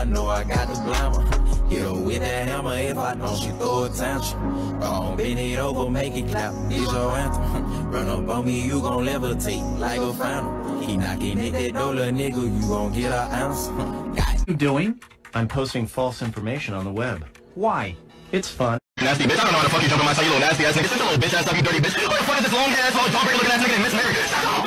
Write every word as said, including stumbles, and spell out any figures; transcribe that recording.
I know I got the glamour. Hit her with that hammer if I know she throw a tantrum. Gon' bend it over, make it clap, it's your anthem. Run up on me, you gon' levitate like a phantom. He knocking at that door, little nigga, you gon' get an answer. What are you doing? I'm posting false information on the web. Why? It's fun. Nasty bitch, I don't know how the fuck you jumping my side, you little nasty ass nigga. Such a little bitch ass, you dirty bitch. What the fuck is this long ass, long jawbreaker looking ass nigga named Miss Mary?